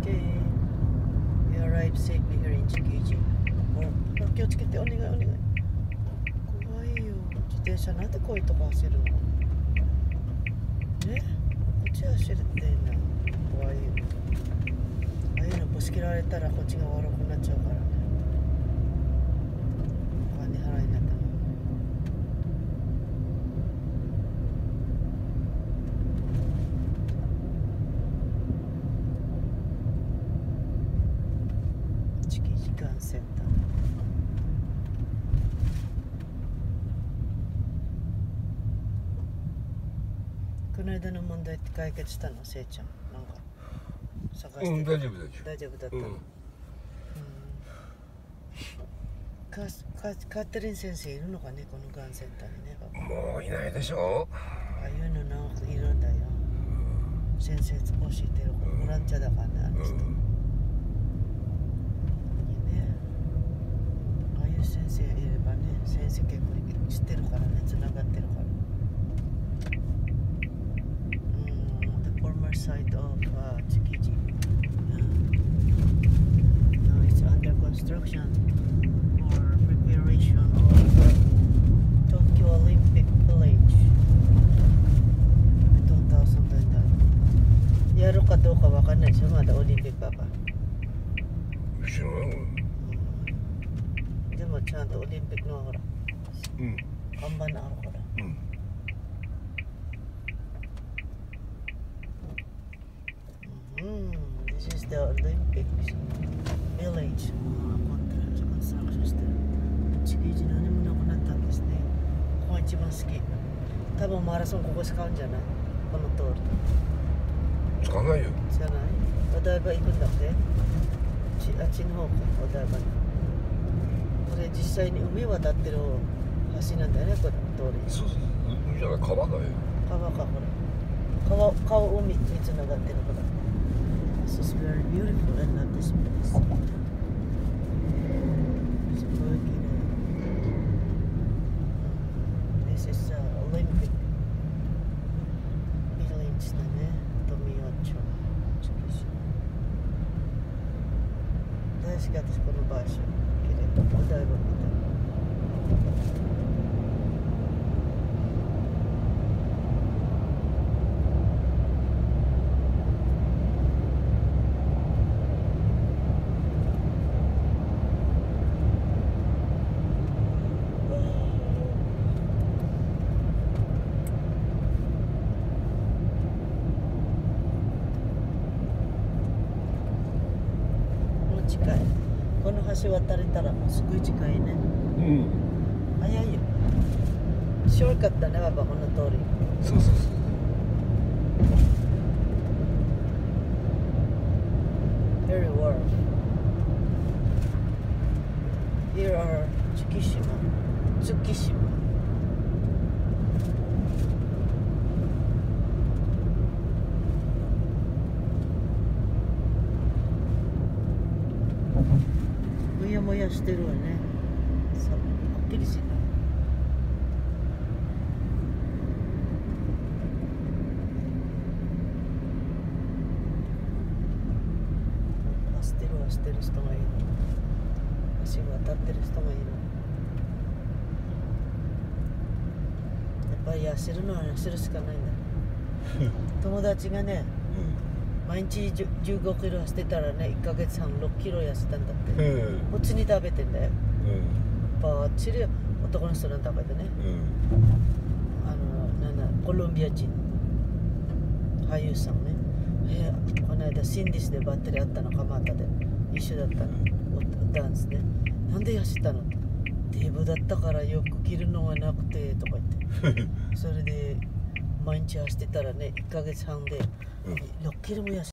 Okay, we arrived safely here in Tsukiji. 気をつけて、お願いお願い。怖いよ、自転車なんでこういうとこ走るのね、こっち走るっていいな。怖いよ。ああいうのぶつけられたらこっちが悪くなっちゃうからね。お金払いになったの。チキ時間センター。この間の問題って解決したの、せいちゃん。なんか探してた。 大丈夫大丈夫だったの。カーテリン先生いるのかね、このがんセンターにね。 もういないでしょ。 ああいうのなんかいるんだよ。先生教えてるボランティアだからね、あの人。いいね。ああいう先生いればね、先生結構知ってるからね、つながってるから。Former site of Tsukiji. Now it's under construction for preparation of Tokyo Olympic Village. 2000だ。やるかどうかわかんないでしょ、まだオリンピックパパ。 知らない。 でもちゃんとオリンピックのほら、看板あるから。This is the Olympic Village. コンストラクションしてる。地球人何もなくなったんですね。ここが一番好き。多分マラソンここ使うんじゃない？この通り。 使わないよ。 じゃない？お台場行くんだって。あっちの方か、お台場に。これ実際に海渡ってる橋なんだよね、これ通り。 そうそう、海じゃない、川だよ。 川か、ほら。川海につながってるほら。This is very beautiful and not this place. It's working. This is Olympic Village だね。富尾町。大好き私この場所。綺麗。お台場みたい。近い。この橋渡れたらもうすごい近いね。早いよ。ショートカットだね、パパ、この通り。 そうそうそう。 Very warm. Here are Tsukishima.もやもやしてるわね。さはっきりしない。走ってる人がいる。橋渡ってる人がいる。やっぱり痩せるのは痩せるしかないんだ。友達がね、毎日15キロ走ってたらね、1ヶ月半6キロ痩せたんだって。普通に食べてんだよ。バッチリ男の人なんだけどね。コロンビア人俳優さんね。この間シンディスでバッテリーあったの、蒲田で一緒だったの、ダンスね。なんで痩せたの？デブだったからよく着るのがなくてとか言ってそれで毎日走ってたらね、1ヶ月半で6キロも痩せた。